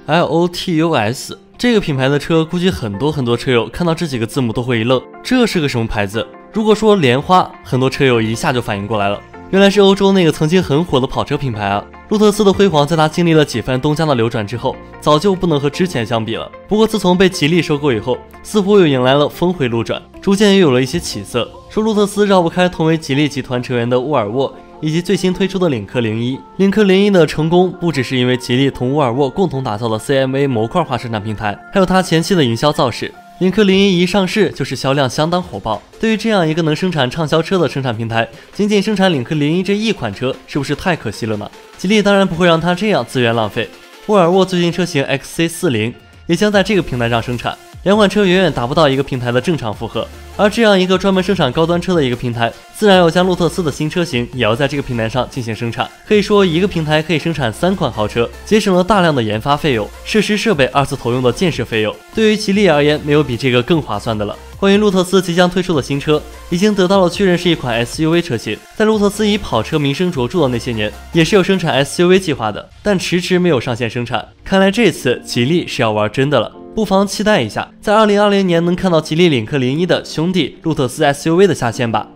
，Lotus。这个品牌的车，估计很多车友看到这几个字母都会一愣，这是个什么牌子？如果说莲花，很多车友一下就反应过来了，原来是欧洲那个曾经很火的跑车品牌啊。路特斯的辉煌，在它经历了几番东家的流转之后，早就不能和之前相比了。不过自从被吉利收购以后，似乎又迎来了峰回路转，逐渐又有了一些起色。说路特斯绕不开同为吉利集团成员的沃尔沃，以及最新推出的领克01。领克01的成功，不只是因为吉利同沃尔沃共同打造的 CMA 模块化生产平台，还有它前期的营销造势。领克01一上市就是销量相当火爆。对于这样一个能生产畅销车的生产平台，仅仅生产领克01这一款车，是不是太可惜了呢？吉利当然不会让它这样资源浪费。沃尔沃最新车型 XC40 也将在这个平台上生产，两款车远远达不到一个平台的正常负荷。而这样一个专门生产高端车的一个平台，自然要将路特斯的新车型也要在这个平台上进行生产。可以说一个平台可以生产3款豪车，节省了大量的研发费用、设施设备二次投用的建设费用。对于吉利而言，没有比这个更划算的了。关于路特斯即将推出的新车，已经得到了确认，是一款 SUV 车型。在路特斯以跑车名声卓著的那些年，也是有生产 SUV 计划的，但迟迟没有上线生产。看来这次吉利是要玩真的了。不妨期待一下，在2020年能看到吉利领克01的兄弟路特斯 SUV 的下线吧。